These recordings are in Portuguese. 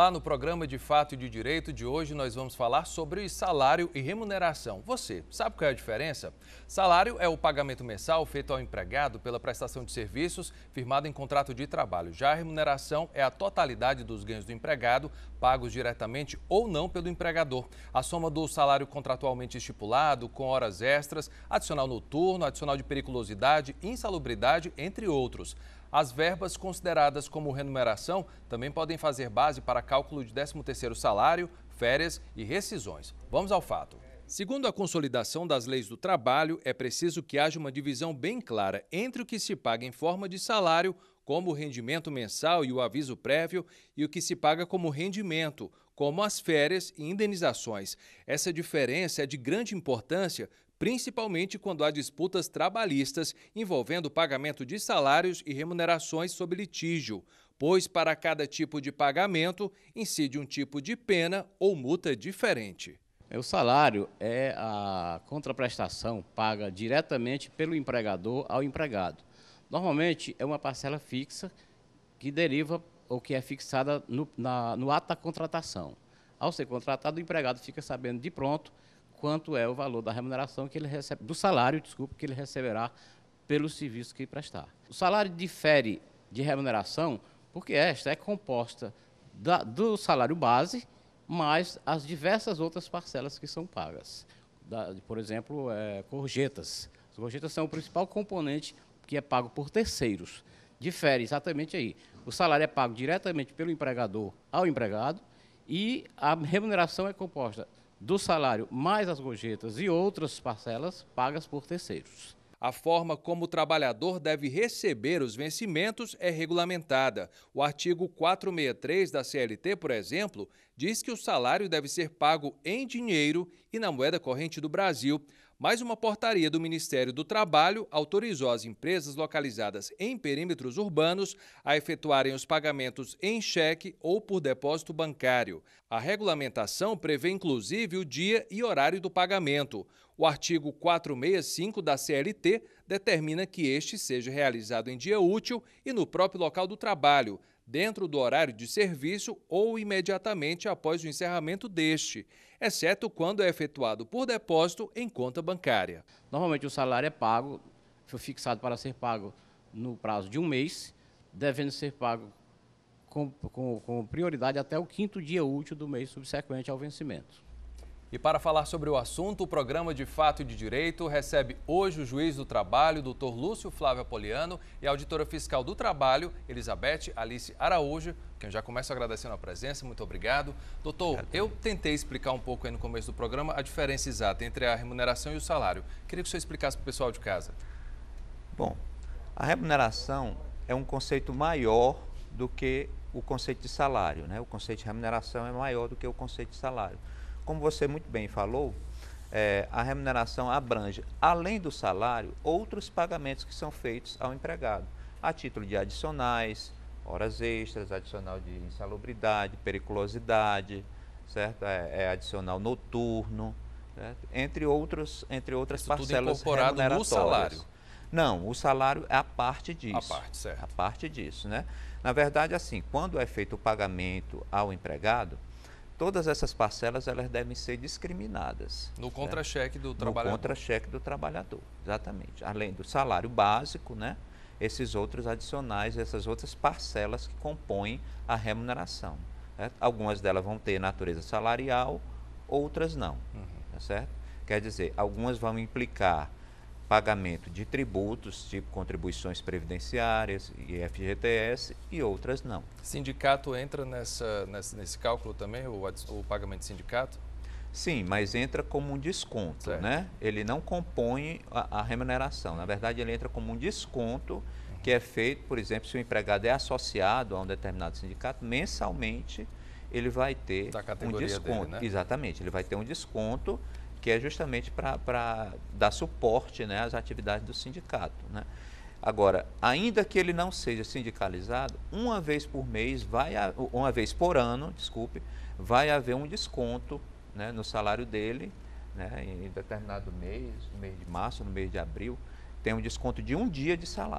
Olá, no programa de Fato e de Direito de hoje nós vamos falar sobre salário e remuneração. Você sabe qual é a diferença? Salário é o pagamento mensal feito ao empregado pela prestação de serviços firmado em contrato de trabalho. Já a remuneração é a totalidade dos ganhos do empregado, pagos diretamente ou não pelo empregador. A soma do salário contratualmente estipulado, com horas extras, adicional noturno, adicional de periculosidade, insalubridade, entre outros. As verbas consideradas como remuneração também podem fazer base para cálculo de 13º salário, férias e rescisões. Vamos ao fato. Segundo a consolidação das leis do trabalho, é preciso que haja uma divisão bem clara entre o que se paga em forma de salário, como o rendimento mensal e o aviso prévio, e o que se paga como rendimento, como as férias e indenizações. Essa diferença é de grande importância, principalmente quando há disputas trabalhistas envolvendo o pagamento de salários e remunerações sob litígio, pois para cada tipo de pagamento incide um tipo de pena ou multa diferente. O salário é a contraprestação paga diretamente pelo empregador ao empregado. Normalmente é uma parcela fixa que deriva ou que é fixada no ato da contratação. Ao ser contratado, o empregado fica sabendo de pronto quanto é o valor da remuneração que ele recebe, do salário, que ele receberá pelo serviço que prestar. O salário difere de remuneração porque esta é composta do salário base mais as diversas outras parcelas que são pagas. Por exemplo, gorjetas. As gorjetas são o principal componente que é pago por terceiros. Difere exatamente aí. O salário é pago diretamente pelo empregador ao empregado e a remuneração é composta do salário mais as gorjetas e outras parcelas pagas por terceiros. A forma como o trabalhador deve receber os vencimentos é regulamentada. O artigo 463 da CLT, por exemplo, diz que o salário deve ser pago em dinheiro e na moeda corrente do Brasil. Mas uma portaria do Ministério do Trabalho autorizou as empresas localizadas em perímetros urbanos a efetuarem os pagamentos em cheque ou por depósito bancário. A regulamentação prevê inclusive o dia e horário do pagamento. O artigo 465 da CLT determina que este seja realizado em dia útil e no próprio local do trabalho, dentro do horário de serviço ou imediatamente após o encerramento deste, exceto quando é efetuado por depósito em conta bancária. Normalmente o salário foi fixado para ser pago no prazo de um mês, devendo ser pago com prioridade até o 5º dia útil do mês subsequente ao vencimento. E para falar sobre o assunto, o programa de Fato e de Direito recebe hoje o juiz do trabalho, Dr. Lúcio Flávio Apoliano, e a auditora fiscal do trabalho, Elizabeth Alice Araújo, quem eu já começo agradecendo a presença, muito obrigado. Doutor, eu tentei explicar um pouco aí no começo do programa a diferença exata entre a remuneração e o salário. Queria que o senhor explicasse para o pessoal de casa. Bom, a remuneração é um conceito maior do que o conceito de salário, né? O conceito de remuneração é maior do que o conceito de salário. Como você muito bem falou, a remuneração abrange, além do salário, outros pagamentos que são feitos ao empregado, a título de adicionais, horas extras, adicional de insalubridade, periculosidade, certo? Adicional noturno, certo? Entre outras parcelas remuneratórias. No salário? Não, o salário é a parte disso. A parte, certo. A parte disso, né? Na verdade, assim, quando é feito o pagamento ao empregado, todas essas parcelas elas devem ser discriminadas. No contra-cheque do trabalhador. No contra-cheque do trabalhador, exatamente. Além do salário básico, né? Esses outros adicionais, essas outras parcelas que compõem a remuneração. Certo? Algumas delas vão ter natureza salarial, outras não. Tá certo? Quer dizer, algumas vão implicar pagamento de tributos, tipo contribuições previdenciárias e FGTS, e outras não. Sindicato entra nesse cálculo também, o pagamento de sindicato? Sim, mas entra como um desconto, certo, né? Ele não compõe a remuneração. Na verdade, ele entra como um desconto que é feito, por exemplo, se o empregado é associado a um determinado sindicato, mensalmente ele vai ter um desconto. Dele, né? Exatamente, ele vai ter um desconto que é justamente para dar suporte, né, às atividades do sindicato, né? Agora, ainda que ele não seja sindicalizado, uma vez por ano, vai haver um desconto, né, no salário dele, né, em determinado mês, no mês de março, no mês de abril, tem um desconto de um dia de salário.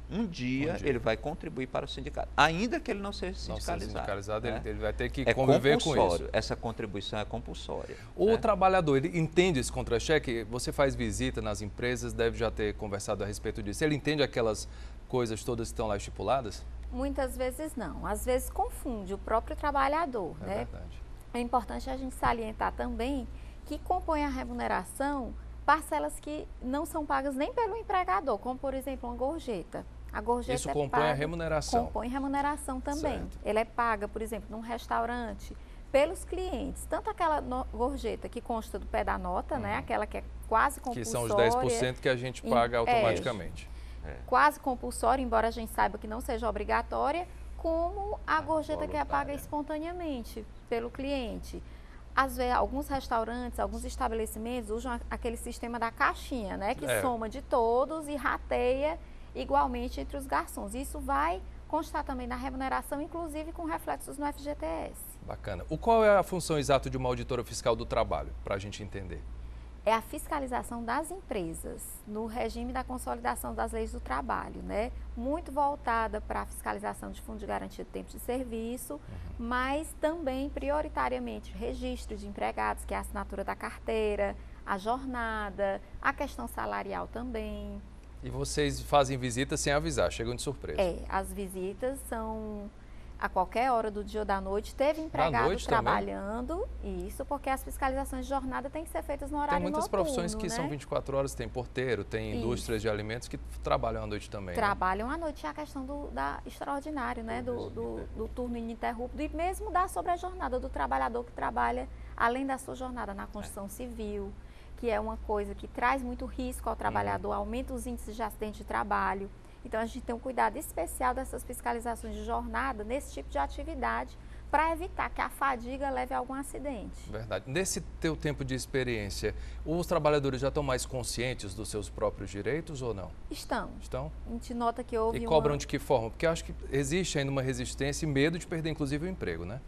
um dia ele vai contribuir para o sindicato, ainda que ele não seja sindicalizado. Né? Ele vai ter que conviver com isso. Essa contribuição é compulsória. O trabalhador, ele entende esse contra-cheque? Você faz visita nas empresas, deve já ter conversado a respeito disso. Ele entende aquelas coisas todas que estão lá estipuladas? Muitas vezes não. Às vezes confunde o próprio trabalhador, né? Verdade. É importante a gente salientar também que compõe a remuneração parcelas que não são pagas nem pelo empregador, como, por exemplo, uma gorjeta. A gorjeta isso compõe a remuneração. Compõe remuneração também. Certo. Ela é paga, por exemplo, num restaurante, pelos clientes. Tanto aquela gorjeta que consta do pé da nota, né? Aquela que é quase compulsória. Que são os 10% que a gente paga automaticamente. Quase compulsória, embora a gente saiba que não seja obrigatória, como a gorjeta que é paga espontaneamente pelo cliente. Às vezes, alguns restaurantes, alguns estabelecimentos usam aquele sistema da caixinha, né? Que soma de todos e rateia igualmente entre os garçons. Isso vai constar também na remuneração, inclusive com reflexos no FGTS. Bacana. Qual é a função exata de uma auditora fiscal do trabalho, para a gente entender? É a fiscalização das empresas no regime da consolidação das leis do trabalho, né? Muito voltada para a fiscalização de fundo de garantia de tempo de serviço, mas também prioritariamente registro de empregados, que é a assinatura da carteira, a jornada, a questão salarial também. E vocês fazem visitas sem avisar, chegam de surpresa? As visitas são a qualquer hora do dia ou da noite. Teve empregado trabalhando, isso porque as fiscalizações de jornada têm que ser feitas no horário noturno. Tem muitas profissões que são 24 horas, tem porteiro, tem indústrias de alimentos que trabalham à noite também. Trabalham à noite, é a questão da extraordinário, né? do turno ininterrupto e mesmo da sobrejornada do trabalhador que trabalha além da sua jornada na construção civil, que é uma coisa que traz muito risco ao trabalhador, aumenta os índices de acidente de trabalho. Então, a gente tem um cuidado especial dessas fiscalizações de jornada nesse tipo de atividade para evitar que a fadiga leve a algum acidente. Verdade. Nesse teu tempo de experiência, os trabalhadores já estão mais conscientes dos seus próprios direitos ou não? Estão. Estão? A gente nota que houve E cobram de que forma? Porque eu acho que existe ainda uma resistência e medo de perder, inclusive, o emprego, né?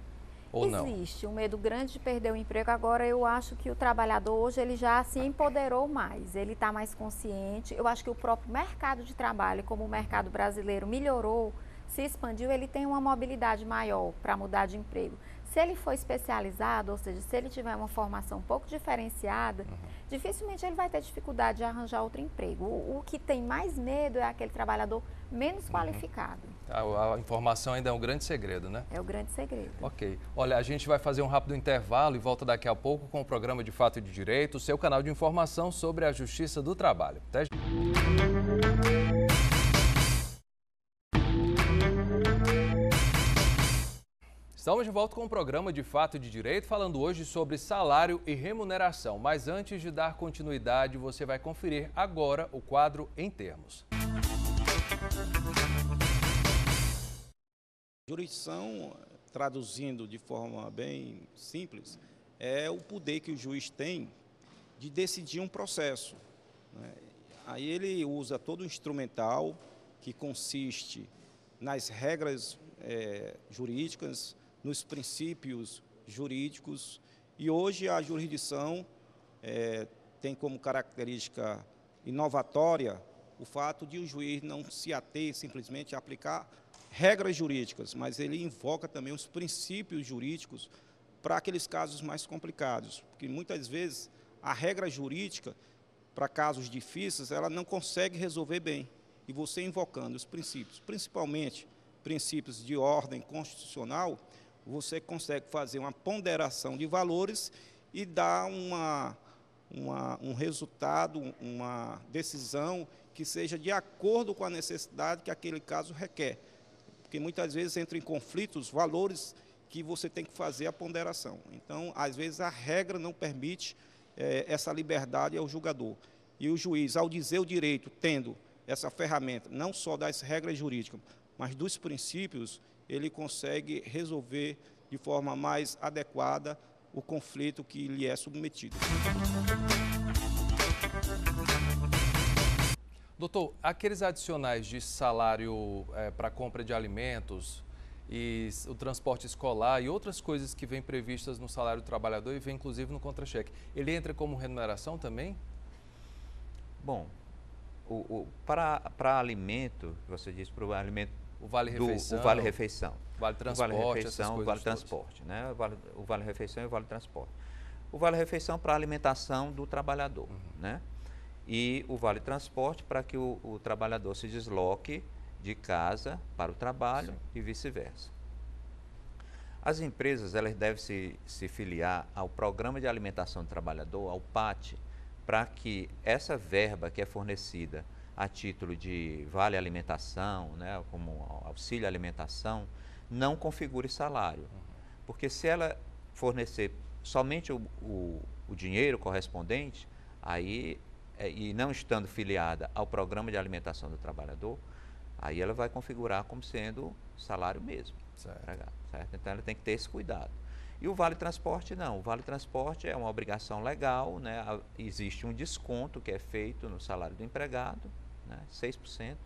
Ou não? Existe um medo grande de perder o emprego. Agora, eu acho que o trabalhador hoje ele já se empoderou mais, ele está mais consciente. Eu acho que o próprio mercado de trabalho, como o mercado brasileiro melhorou, se expandiu, ele tem uma mobilidade maior para mudar de emprego. Se ele for especializado, ou seja, se ele tiver uma formação um pouco diferenciada, dificilmente ele vai ter dificuldade de arranjar outro emprego. O que tem mais medo é aquele trabalhador menos qualificado. A informação ainda é um grande segredo, né? É o grande segredo. Ok. Olha, a gente vai fazer um rápido intervalo e volta daqui a pouco com o programa de Fato e de Direito, o seu canal de informação sobre a Justiça do Trabalho. Até já. Estamos de volta com o programa de Fato e de Direito, falando hoje sobre salário e remuneração. Mas antes de dar continuidade, você vai conferir agora o quadro Em Termos. Jurisdição, traduzindo de forma bem simples, é o poder que o juiz tem de decidir um processo, né? Aí ele usa todo o instrumental que consiste nas regras jurídicas, nos princípios jurídicos, e hoje a jurisdição tem como característica inovatória o fato de o juiz não se ater simplesmente a aplicar regras jurídicas, mas ele invoca também os princípios jurídicos para aqueles casos mais complicados, porque muitas vezes a regra jurídica, para casos difíceis, ela não consegue resolver bem, e você invocando os princípios, principalmente princípios de ordem constitucional, você consegue fazer uma ponderação de valores e dar um resultado, uma decisão que seja de acordo com a necessidade que aquele caso requer. Porque muitas vezes entram em conflitos valores que você tem que fazer a ponderação. Então, às vezes, a regra não permite essa liberdade ao julgador. E o juiz, ao dizer o direito, tendo essa ferramenta, não só das regras jurídicas, mas dos princípios, ele consegue resolver de forma mais adequada o conflito que lhe é submetido. Doutor, aqueles adicionais de salário para compra de alimentos e o transporte escolar e outras coisas que vêm previstas no salário do trabalhador e vem inclusive no contra-cheque, ele entra como remuneração também? Bom, Para alimento, você disse para o alimento O vale-refeição. o vale-refeição. Vale-transporte, essas coisas o vale-transporte, né? O vale-refeição e o vale-transporte. O vale-refeição para alimentação do trabalhador, né? E o vale-transporte para que o trabalhador se desloque de casa para o trabalho e vice-versa. As empresas elas devem se filiar ao Programa de Alimentação do Trabalhador, ao PAT, para que essa verba que é fornecida a título de vale alimentação, né, como auxílio alimentação, não configure salário. Porque se ela fornecer somente o dinheiro correspondente, aí, e não estando filiada ao Programa de Alimentação do Trabalhador, aí ela vai configurar como sendo salário mesmo. Certo? Então ela tem que ter esse cuidado. E o vale-transporte não. O vale-transporte é uma obrigação legal, né? Existe um desconto que é feito no salário do empregado, né? 6%.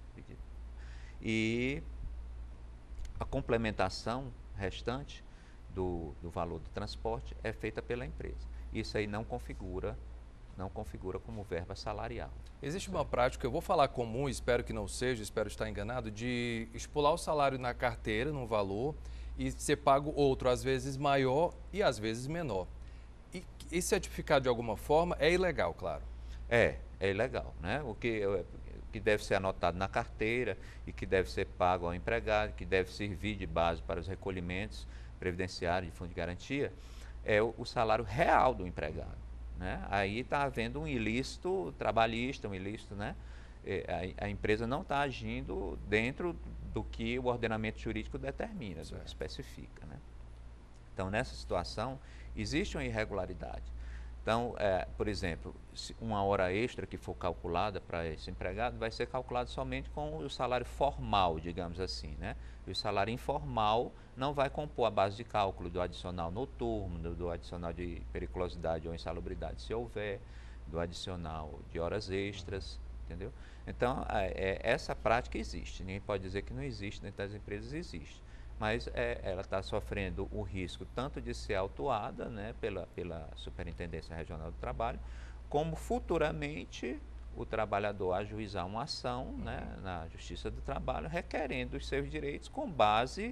E a complementação restante do valor do transporte é feita pela empresa. Isso aí não configura como verba salarial. Existe uma prática, eu vou falar comum, espero que não seja, espero estar enganado, de estipular o salário na carteira, num valor, e ser pago outro, às vezes maior e às vezes menor. E certificado de alguma forma é ilegal, claro. É ilegal, né? O que deve ser anotado na carteira e que deve ser pago ao empregado, que deve servir de base para os recolhimentos previdenciários de fundo de garantia, é o salário real do empregado, né? Aí está havendo um ilícito trabalhista, um ilícito, né? A empresa não está agindo dentro do que o ordenamento jurídico determina, especifica, né? Então, nessa situação, existe uma irregularidade. Então, por exemplo, uma hora extra que for calculada para esse empregado vai ser calculada somente com o salário formal, digamos assim, né? E o salário informal não vai compor a base de cálculo do adicional noturno, do adicional de periculosidade ou insalubridade, se houver, do adicional de horas extras, entendeu? Então, essa prática existe. Ninguém pode dizer que não existe, dentro das empresas existe. Mas ela está sofrendo o risco tanto de ser autuada, né, pela Superintendência Regional do Trabalho, como futuramente o trabalhador ajuizar uma ação, né, na Justiça do Trabalho, requerendo os seus direitos com base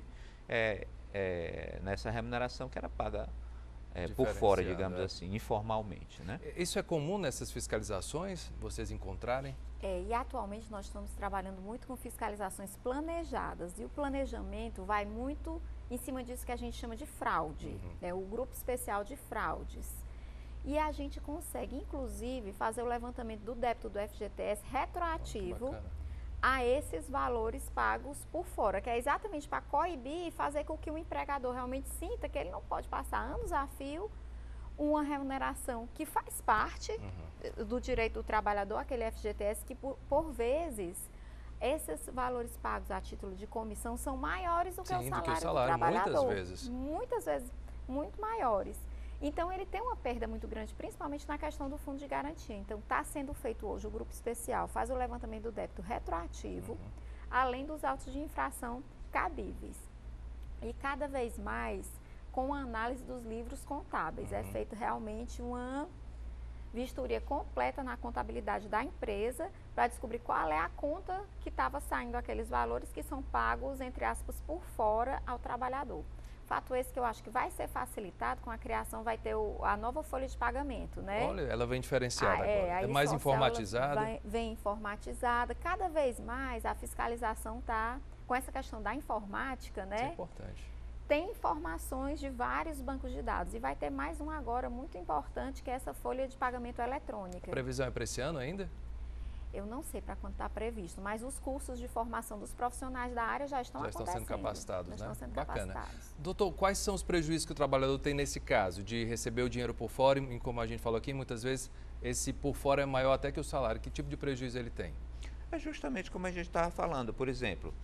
nessa remuneração que era paga por fora, digamos assim, informalmente, né? Isso é comum nessas fiscalizações, vocês encontrarem? E atualmente nós estamos trabalhando muito com fiscalizações planejadas, e o planejamento vai muito em cima disso que a gente chama de fraude, o grupo especial de fraudes. E a gente consegue, inclusive, fazer o levantamento do débito do FGTS retroativo a esses valores pagos por fora, que é exatamente para coibir e fazer com que o empregador realmente sinta que ele não pode passar anos a fio uma remuneração que faz parte do direito do trabalhador, aquele FGTS, que por vezes esses valores pagos a título de comissão são maiores do que o salário do trabalhador. Muitas vezes muito maiores. Então ele tem uma perda muito grande, principalmente na questão do fundo de garantia. Então está sendo feito hoje o grupo especial, faz o levantamento do débito retroativo, além dos autos de infração cabíveis. E cada vez mais com a análise dos livros contábeis. É feito realmente uma vistoria completa na contabilidade da empresa para descobrir qual é a conta que estava saindo aqueles valores que são pagos, entre aspas, por fora ao trabalhador. Fato esse que eu acho que vai ser facilitado com a criação, vai ter a nova folha de pagamento, né? Olha, ela vem diferenciada agora. É mais informatizada? Vem informatizada. Cada vez mais a fiscalização está com essa questão da informática, né? Isso é importante. Tem informações de vários bancos de dados e vai ter mais um agora muito importante, que é essa folha de pagamento eletrônica. A previsão é para esse ano ainda? Eu não sei para quando está previsto, mas os cursos de formação dos profissionais da área já estão acontecendo. Já estão sendo capacitados, né? Estão sendo Bacana. capacitados. Doutor, quais são os prejuízos que o trabalhador tem nesse caso, de receber o dinheiro por fora e, como a gente falou aqui, muitas vezes esse por fora é maior até que o salário. Que tipo de prejuízo ele tem? É justamente como a gente estava falando. Por exemplo,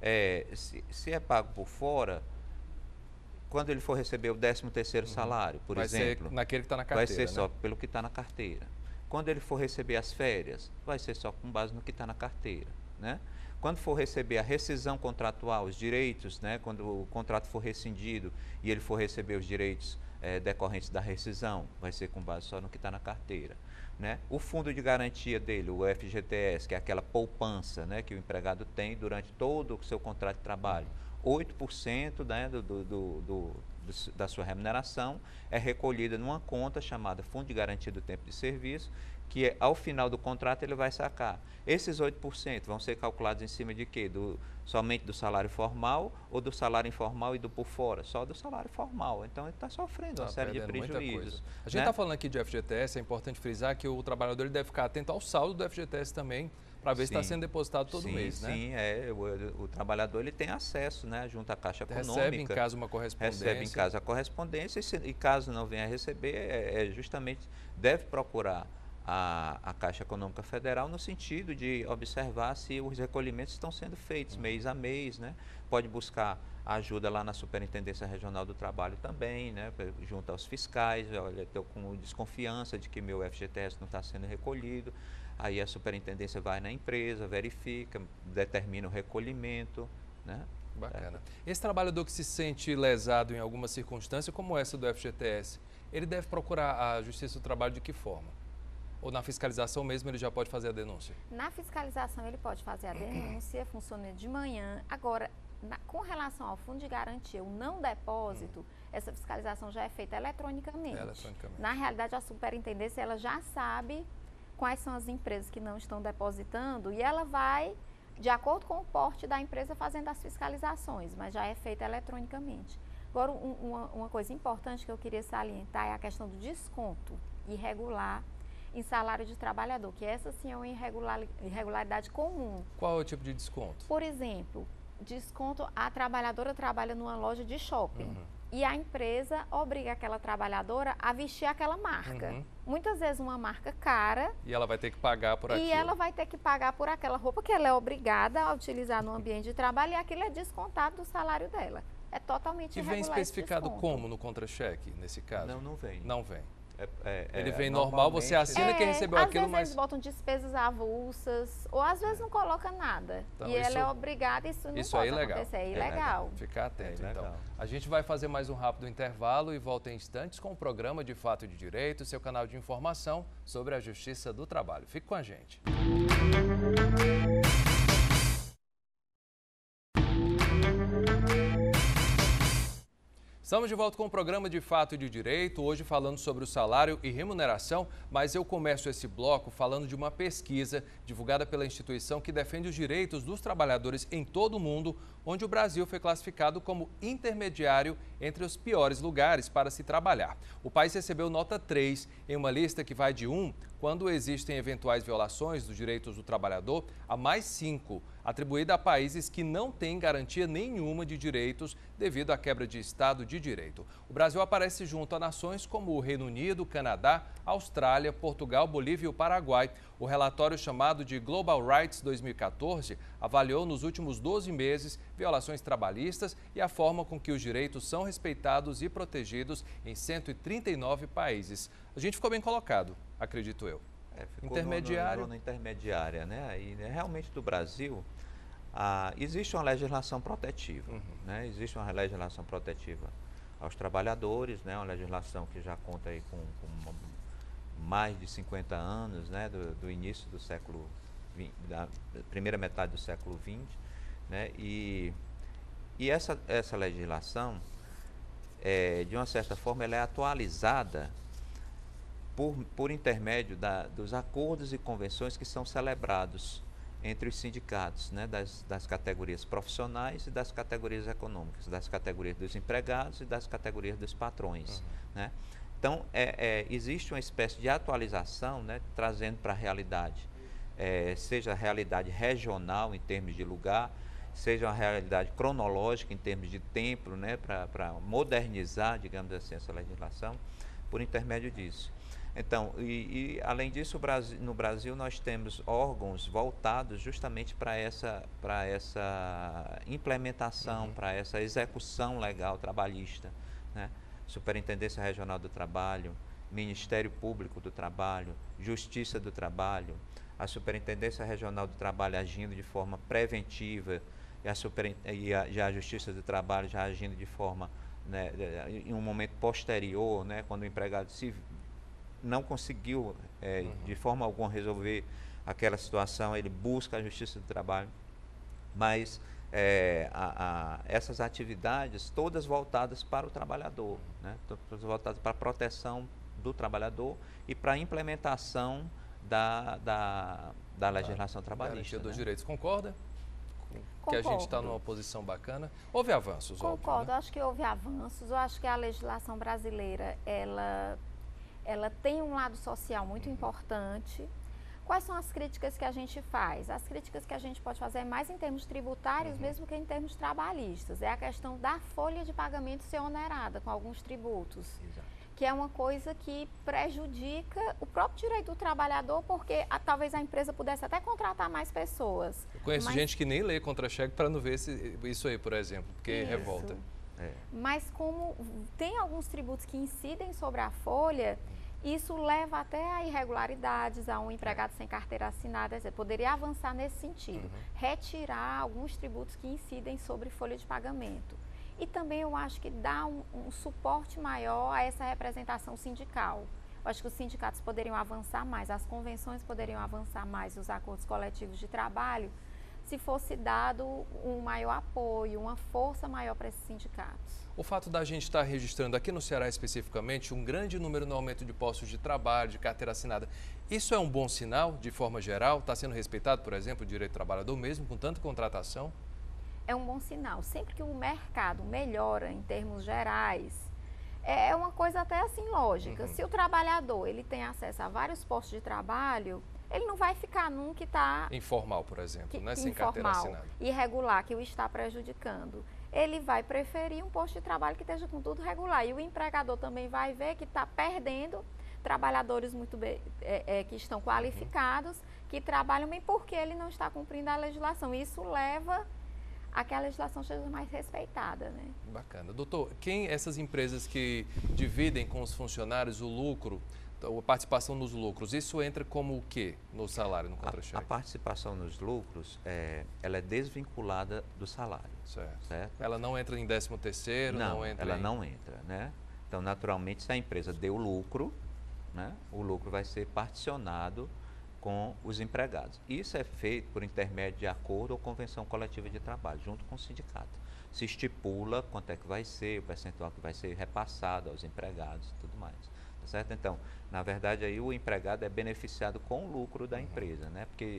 se é pago por fora, quando ele for receber o 13º salário, por exemplo, vai ser naquele que está na carteira, vai ser só pelo que está na carteira. Quando ele for receber as férias, vai ser só com base no que está na carteira, né? Quando for receber a rescisão contratual, os direitos, né? Quando o contrato for rescindido e ele for receber os direitos decorrentes da rescisão, vai ser com base só no que está na carteira. Né? O fundo de garantia dele, o FGTS, que é aquela poupança, né, que o empregado tem durante todo o seu contrato de trabalho, 8%, né, da sua remuneração é recolhida numa conta chamada Fundo de Garantia do Tempo de Serviço, que ao final do contrato ele vai sacar. Esses 8% vão ser calculados em cima de quê? Somente do salário formal ou do salário informal e do por fora? Só do salário formal. Então ele está sofrendo uma série de prejuízos. A gente está falando aqui de FGTS, é importante frisar que o trabalhador ele deve ficar atento ao saldo do FGTS também, para ver se está sendo depositado todo mês, né? Sim, o trabalhador ele tem acesso, né, junto à Caixa Econômica. Recebe em casa uma correspondência. Recebe em casa a correspondência e caso não venha a receber, justamente deve procurar a Caixa Econômica Federal no sentido de observar se os recolhimentos estão sendo feitos mês a mês, né? Pode buscar ajuda lá na Superintendência Regional do Trabalho também, né? Junto aos fiscais, olha, estou com desconfiança de que meu FGTS não está sendo recolhido. Aí a superintendência vai na empresa, verifica, determina o recolhimento, né? Bacana. Esse trabalhador que se sente lesado em alguma circunstância, como essa do FGTS, ele deve procurar a Justiça do Trabalho de que forma? Ou na fiscalização mesmo ele já pode fazer a denúncia? Na fiscalização ele pode fazer a denúncia, funciona de manhã. Agora, com relação ao fundo de garantia, o não depósito, essa fiscalização já é feita eletronicamente. Na realidade, a superintendência ela já sabe quais são as empresas que não estão depositando e ela vai, de acordo com o porte da empresa, fazendo as fiscalizações, mas já é feita eletronicamente. Agora, uma coisa importante que eu queria salientar é a questão do desconto irregular em salário de trabalhador, que essa sim é uma irregularidade comum. Qual é o tipo de desconto? Por exemplo, desconto, a trabalhadora trabalha numa loja de shopping. E a empresa obriga aquela trabalhadora a vestir aquela marca. Muitas vezes uma marca cara. E ela vai ter que pagar por aquilo. E ela vai ter que pagar por aquela roupa que ela é obrigada a utilizar no ambiente de trabalho e aquilo é descontado do salário dela. É totalmente irregular. E vem especificado como no contra-cheque, nesse caso? Não vem. Não vem. Ele vem normal, você assina que recebeu aquilo, mas... Às vezes eles botam despesas avulsas, ou às vezes não coloca nada. Então, e ela é obrigada, isso não pode acontecer, é ilegal. Ficar atento, então. A gente vai fazer mais um rápido intervalo e volta em instantes com o programa De Fato e de Direito, seu canal de informação sobre a Justiça do Trabalho. Fique com a gente. Estamos de volta com o programa De Fato e de Direito, hoje falando sobre o salário e remuneração, mas eu começo esse bloco falando de uma pesquisa divulgada pela instituição que defende os direitos dos trabalhadores em todo o mundo, onde o Brasil foi classificado como intermediário entre os piores lugares para se trabalhar. O país recebeu nota 3 em uma lista que vai de 1, quando existem eventuais violações dos direitos do trabalhador, a mais 5, atribuída a países que não têm garantia nenhuma de direitos devido à quebra de Estado de Direito. O Brasil aparece junto a nações como o Reino Unido, Canadá, Austrália, Portugal, Bolívia e o Paraguai. O relatório chamado de Global Rights 2014 avaliou nos últimos 12 meses violações trabalhistas e a forma com que os direitos são respeitados e protegidos em 139 países. A gente ficou bem colocado, acredito eu. Ficou intermediário. Na zona intermediária, né? E realmente do Brasil existe uma legislação protetiva, né? Existe uma legislação protetiva aos trabalhadores, né? Uma legislação que já conta aí com mais de 50 anos, né? Do início do século XX, da primeira metade do século XX, né? E essa legislação, de uma certa forma, ela é atualizada por intermédio dos acordos e convenções que são celebrados entre os sindicatos, né, das categorias profissionais e das categorias econômicas, das categorias dos empregados e das categorias dos patrões. Né? Então, existe uma espécie de atualização, né, trazendo para a realidade, seja a realidade regional em termos de lugar, seja uma realidade cronológica em termos de tempo, né, para modernizar, digamos assim, essa legislação, por intermédio disso. Então, além disso, no Brasil nós temos órgãos voltados justamente para essa implementação, para essa execução legal trabalhista, né? Superintendência Regional do Trabalho, Ministério Público do Trabalho, Justiça do Trabalho, a Superintendência Regional do Trabalho agindo de forma preventiva e a Justiça do Trabalho já agindo de forma né, em um momento posterior, né, quando o empregado não conseguiu de forma alguma resolver aquela situação, ele busca a Justiça do Trabalho, mas essas atividades todas voltadas para o trabalhador, né, todas voltadas para a proteção do trabalhador e para a implementação da legislação trabalhista. Garantia dos né? direitos. Concorda? Que a gente está numa posição bacana. Houve avanços, Concordo, óbvio, né? acho que houve avanços. Eu acho que a legislação brasileira, ela tem um lado social muito importante. Quais são as críticas que a gente faz? As críticas que a gente pode fazer é mais em termos tributários, mesmo que em termos trabalhistas. É a questão da folha de pagamento ser onerada com alguns tributos. Exato. Que é uma coisa que prejudica o próprio direito do trabalhador, porque talvez a empresa pudesse até contratar mais pessoas. Eu conheço gente que nem lê contra-cheque para não ver isso aí, por exemplo, porque revolta. Mas como tem alguns tributos que incidem sobre a folha, isso leva até a irregularidades, a um empregado sem carteira assinada, etc. Poderia avançar nesse sentido, retirar alguns tributos que incidem sobre folha de pagamento. E também eu acho que dá um suporte maior a essa representação sindical. Eu acho que os sindicatos poderiam avançar mais, as convenções poderiam avançar mais, os acordos coletivos de trabalho, se fosse dado um maior apoio, uma força maior para esses sindicatos. O fato da gente estar registrando aqui no Ceará especificamente um grande número no aumento de postos de trabalho, de carteira assinada, isso é um bom sinal de forma geral? Está sendo respeitado, por exemplo, o direito do trabalhador mesmo com tanta contratação? É um bom sinal. Sempre que o mercado melhora em termos gerais, é uma coisa até assim lógica. Se o trabalhador ele tem acesso a vários postos de trabalho, ele não vai ficar num que está... Informal, por exemplo, né? Sem carteira assinada. Irregular, que o está prejudicando. Ele vai preferir um posto de trabalho que esteja com tudo regular. E o empregador também vai ver que está perdendo trabalhadores muito bem, que estão qualificados, que trabalham bem porque ele não está cumprindo a legislação. Isso leva a que a legislação seja mais respeitada, né? Bacana. Doutor, essas empresas que dividem com os funcionários o lucro, a participação nos lucros, isso entra como o quê no salário, no contra-cheque? A participação nos lucros, ela é desvinculada do salário. Certo. Ela não entra em 13º, não entra ela não entra, né? Então, naturalmente, se a empresa deu lucro, né, o lucro vai ser particionado com os empregados. Isso é feito por intermédio de acordo ou convenção coletiva de trabalho, junto com o sindicato. Se estipula quanto é que vai ser, o percentual que vai ser repassado aos empregados e tudo mais. Tá certo? Então, na verdade, aí o empregado é beneficiado com o lucro da empresa, né? Porque,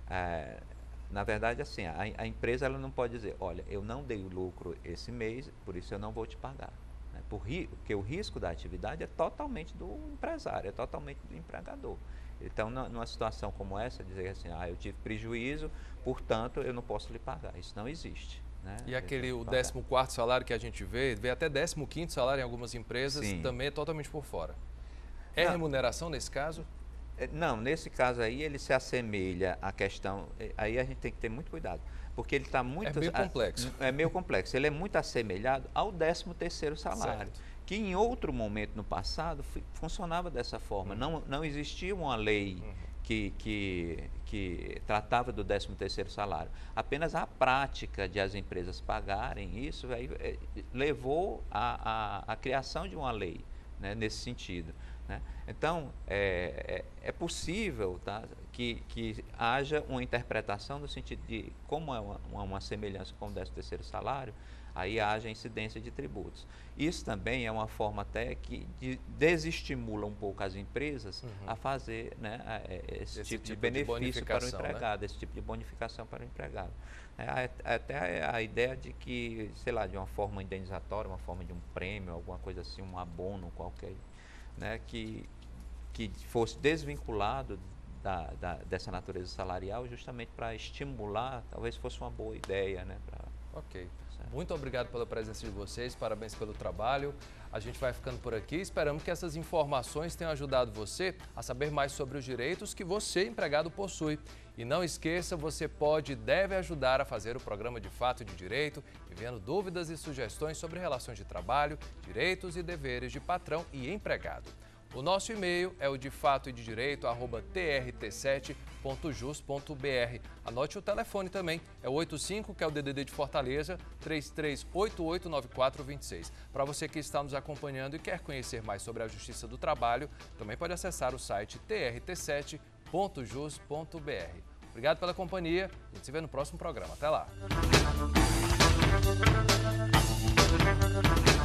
na verdade, assim, a empresa ela não pode dizer, olha, eu não dei o lucro esse mês, por isso eu não vou te pagar. Né? Porque o risco da atividade é totalmente do empresário, é totalmente do empregador. Então, numa situação como essa, dizer assim, eu tive prejuízo, portanto, eu não posso lhe pagar. Isso não existe. Né? E o 14º salário que a gente vê até 15º salário em algumas empresas, sim, também é totalmente por fora. É remuneração nesse caso? Não, nesse caso aí ele se assemelha à questão, aí a gente tem que ter muito cuidado, porque ele está muito... É meio complexo. É meio complexo, ele é muito assemelhado ao 13º salário. Certo. Que em outro momento no passado funcionava dessa forma. Não existia uma lei que tratava do 13º salário. Apenas a prática de as empresas pagarem isso levou à criação de uma lei, né, nesse sentido. Né? Então, é possível, tá, que haja uma interpretação no sentido de, como é uma semelhança com o 13º salário, aí haja incidência de tributos. Isso também é uma forma até que desestimula um pouco as empresas a fazer, né, esse tipo de benefício para o empregado, né? Esse tipo de bonificação para o empregado. Até a ideia de que, sei lá, de uma forma indenizatória, uma forma de um prêmio, alguma coisa assim, um abono qualquer, né, que fosse desvinculado dessa natureza salarial, justamente para estimular, talvez fosse uma boa ideia, né? Ok. Muito obrigado pela presença de vocês, parabéns pelo trabalho. A gente vai ficando por aqui, esperamos que essas informações tenham ajudado você a saber mais sobre os direitos que você, empregado, possui. E não esqueça, você pode e deve ajudar a fazer o programa De Fato e de Direito, enviando dúvidas e sugestões sobre relações de trabalho, direitos e deveres de patrão e empregado. O nosso e-mail é o defatoedireito@trt7.jus.br. Anote o telefone também, é o 85, que é o DDD de Fortaleza, 33889426. Para você que está nos acompanhando e quer conhecer mais sobre a Justiça do Trabalho, também pode acessar o site trt7.jus.br. Obrigado pela companhia, a gente se vê no próximo programa. Até lá!